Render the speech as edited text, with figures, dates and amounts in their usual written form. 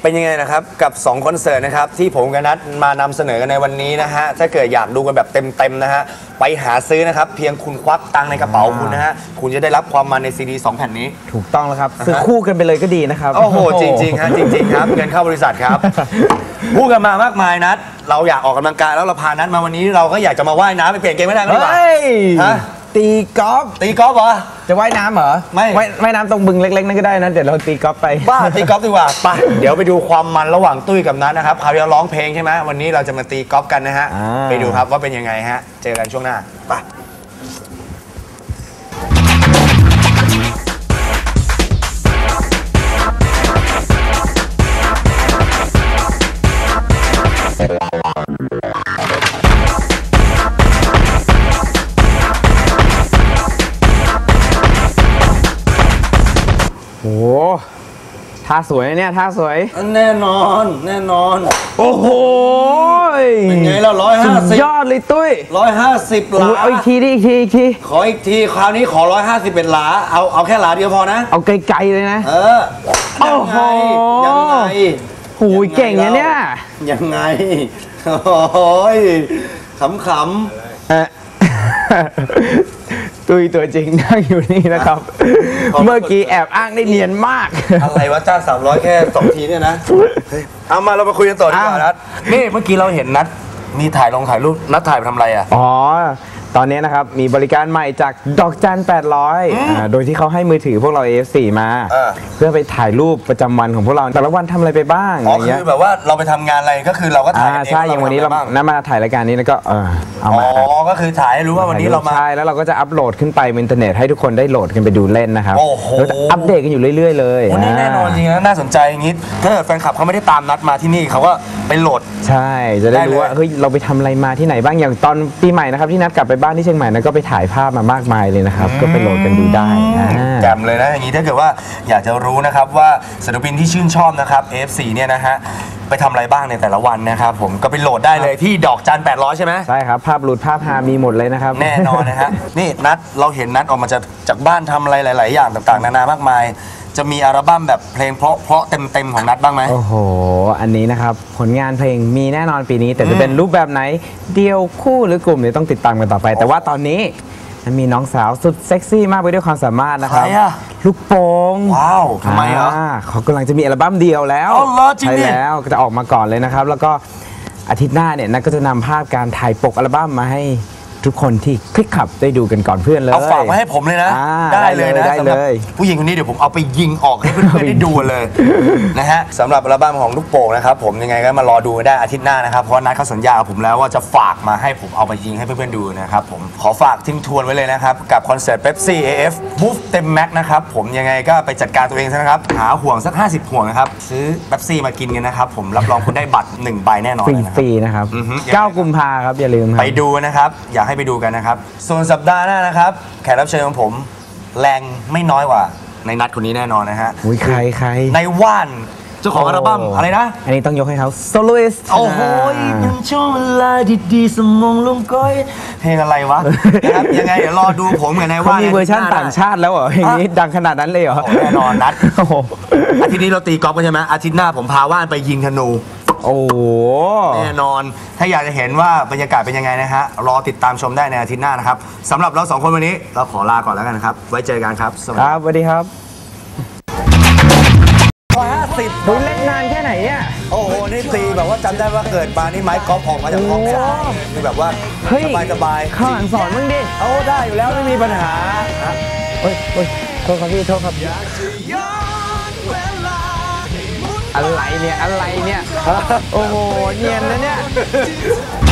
เป็นยังไงนะครับกับ2คอนเสิร์ตนะครับที่ผมกับนัทมานำเสนอกันในวันนี้นะฮะถ้าเกิดอยากดูกันแบบเต็มๆนะฮะไปหาซื้อนะครับเพียงคุณควักตังค์ในกระเป๋าคุณนะฮะคุณจะได้รับความมันในซีดี2แผ่นนี้ถูกต้องแล้วครับซื้อคู่กันไปเลยก็ดีนะครับโอ้โหจริงๆฮะจริงๆครับเงินเข้าบริษัทครับพูดกันมามากมายนัทเราอยากออกกำลังกายแล้วเราพานัทมาวันนี้เราก็อยากจะมาว่ายน้ำไปเปลี่ยนเกมไม่ได้ไหมฮะตีกอล์ฟเหรอจะว่ายน้ำเหรอไม่ว่ายน้ำตรงบึงเล็กๆนั่นก็ได้นะเดี๋ยวเราตีกอล์ฟไปบ้าตีกอล์ฟดีกว่าไปเดี๋ยวไปดูความมันระหว่างตุ้ยกับนัทนะครับคราวที่เราร้องเพลงใช่ไหมวันนี้เราจะมาตีกอล์ฟกันนะฮะไปดูครับว่าเป็นยังไงฮะเจอกันช่วงหน้าไปโอ้ท่าสวยเนี่ยท่าสวยแน่นอนโอ้โหเป็นไงเรา150 ยอดเลยตุ้ย 150 หลาเอาอีกทีดิอีกทีขออีกทีคราวนี้ขอ150เป็นหลาเอาแค่หลาเดียวพอนะเอาไกลๆเลยนะโอ้โหยังไงโอ้ยเก่งเนี่ยยังไงโอ้ยขำตุ้ยตัวจริงนั่งอยู่นี่นะครับเมื่อกี้แอบอ้างได้เนียนมากอะไรวะจ้าง300แค่2ทีเนี่ยนะเอามาเรามาคุยกันต่อดีกว่านัทนี่เมื่อกี้เราเห็นนัทมีถ่ายรูปนัทถ่ายไปทำอะไรอ่ะอ๋อตอนนี้นะครับมีบริการใหม่จากดอกจัน800โดยที่เขาให้มือถือพวกเรา AF4 มาเพื่อไปถ่ายรูปประจำวันของพวกเราแต่ละวันทำอะไรไปบ้างอ๋อคือแบบว่าเราไปทำงานอะไรก็คือเราก็ถ่ายใช่อย่างวันนี้เรานำมาถ่ายรายการนี้แล้วก็เอามาอ๋อก็คือถ่ายให้รู้ว่าวันนี้เรามาใช่แล้วเราก็จะอัปโหลดขึ้นไปบนอินเทอร์เน็ตให้ทุกคนได้โหลดกันไปดูเล่นนะครับแล้วอัปเดตกันอยู่เรื่อยๆเลยวันนี้แน่นอนจริงนะน่าสนใจอย่างนี้ถ้าแฟนคลับเขาไม่ได้ตามนัดมาที่นี่เขาก็ไปโหลดใช่จะได้รู้ว่าเฮ้ยเราไปทำอะไรมาที่ไหนบ้างอย่างตอนปีใหม่นะครับที่นัดกลับไปบ้านที่เชียงใหม่นะก็ไปถ่ายภาพมามากมายเลยนะครับก็ไปโหลดกันดูได้แจ่มเลยนะอย่างนี้ถ้าเกิดว่าอยากจะรู้นะครับว่าศิลปินที่ชื่นชอบนะครับ AF4 เนี่ยนะฮะไปทำอะไรบ้างในแต่ละวันนะครับผมก็ไปโหลดได้เลยที่ดอกจัน800ใช่ไหมใช่ครับภาพหลุดภาพฮามีหมดเลยนะครับแน่นอนนะฮะนี่นัดเราเห็นนัดออกมาจากบ้านทำอะไรหลายๆอย่างต่างๆนานามากมายจะมีอัลบั้มแบบเพลงเพราะเต็มของนัดบ้างไหมโอ้โหอันนี้นะครับผลงานเพลงมีแน่นอนปีนี้แต่จะเป็นรูปแบบไหนเดี่ยวคู่หรือกลุ่มเนี่ยต้องติดตามกันต่อไปแต่ว่าตอนนี้มีน้องสาวสุดเซ็กซี่มากไปด้วยความสามารถนะครับลูกโป่งว้าวทำไมอ่ะเขากำลังจะมีอัลบั้มเดียวแล้วใช่แล้วก็จะออกมาก่อนเลยนะครับแล้วก็อาทิตย์หน้าเนี่ยนัทก็จะนำภาพการถ่ายปกอัลบั้มมาให้ทุกคนที่คลิกขับได้ดูกันก่อนเพื่อนเลยเอาฝากมาให้ผมเลยนะได้เลยนะสำหรับผู้หญิงคนนี้เดี๋ยวผมเอาไปยิงออกให้เพื่อนๆได้ดูเลยนะฮะสำหรับอัลบั้มของลูกโป่งนะครับผมยังไงก็มารอดูได้อาทิตย์หน้านะครับเพราะนัดเขาสัญญากับผมแล้วว่าจะฝากมาให้ผมเอาไปยิงให้เพื่อนๆดูนะครับผมขอฝากทิ้งทวนไว้เลยนะครับกับคอนเสิร์ต Pepsi AF Move เต็มแม็กนะครับผมยังไงก็ไปจัดการตัวเองซะนะครับหาห่วงสัก50ห่วงนะครับซื้อ Pepsi มากินกันนะครับผมรับรองคุณได้บัตร1ใบแน่นอนฟรีนะครับ9 กุมภาพันธ์ครับอย่าลืมไปดูนะครับอยากให้ไปดูกันนะครับส่วนสัปดาห์หน้านะครับแขกรับเชิญของผมแรงไม่น้อยกว่าในนัดคนนี้แน่นอนนะฮะใครในว่านเจ้าของอัลบั้มอะไรนะอันนี้ต้องยกให้เขาโซโลอิสโอ้โหยังช่วงเวลาดีๆสมองลงก้อยเพลงอะไรวะนะครับยังไงเดี๋ยวรอดูผมกับในว่านมีเวอร์ชันต่างชาติแล้วเหรอเพลงนี้ดังขนาดนั้นเลยเหรอแน่นอนนัดอาทิตย์นี้เราตีกอล์ฟกันใช่ไหมอาทิตย์หน้าผมพาว่านไปยิงธนูโอ้แน่นอนถ้าอยากจะเห็นว่าบรรยากาศเป็นยังไงนะฮะรอติดตามชมได้ในอาทิตย์หน้านะครับสำหรับเรา2คนวันนี้เราขอลาก่อนแล้วกันครับไว้เจอกันครับสวัสดีครับ 150 คุณเล่นนานแค่ไหนเนี่ยโอ้โหนี่ตีแบบว่าจำได้ว่าเกิดมานี่ไม้กอล์ฟออกมาจากห้องเนี่ยคือแบบว่าสบายข้างหลังสอนมึงดิเอาได้อยู่แล้วไม่มีปัญหาเฮ้ยโทษครับพี่โทษครับอะไรเนี่ยโอ้โหเนียนนะเนี่ย